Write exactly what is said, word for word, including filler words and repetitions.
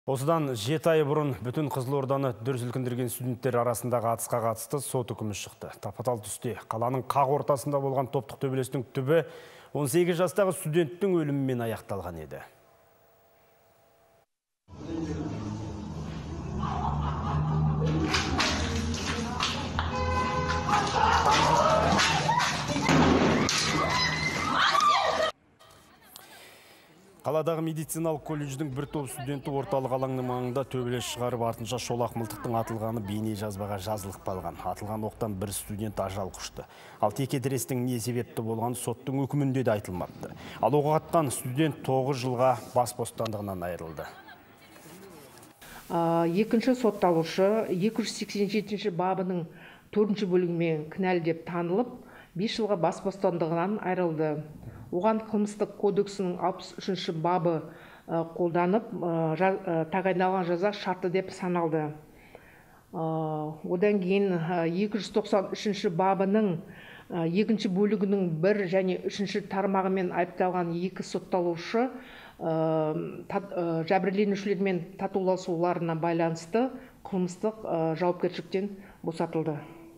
Осыдан жеті ай бұрын бүтін Қызылорданы дүр сілкіндірген студенттер арасындағы атысқа қатысты сот үкімі шықты. Тапа-тал түсте қаланың қақ ортасында болған топтық төбелестің түбі он сегіз жастағы студенттің өлімімен аяқталған еді. Қаладағы медициналық колледждің бір топ студенті орталық алаңның маңында төбелес шығарып, артынша шолақ мылтықтың атылғаны бейне жазбаға жазылып қалған. Атылған оқтан бір студент ажал құшты. Ал текетірестің не себепті болған соттың үкімінде де айтылмапты. Ал оғы атқан студент тоғыз жылға бас бостандығынан айырылды. Екінші сотталушы екі жүз сексен жетінші бабының төртінші бөлігімен кінәлі деп танылып, бес жылға бас бостандығынан айырылды. Оған қылмыстық кодексінің алпыс үшінші бабы қолданып, тағайындалған жаза шартты деп саналды. Одан кейін екі жүз тоқсан үшінші бабының екінші бөлігінің бір және үшінші тармағымен айыпталған екі сотталушы жәбірленушілермен татуласуларына байланысты қылмыстық жауапкершіліктен босатылды.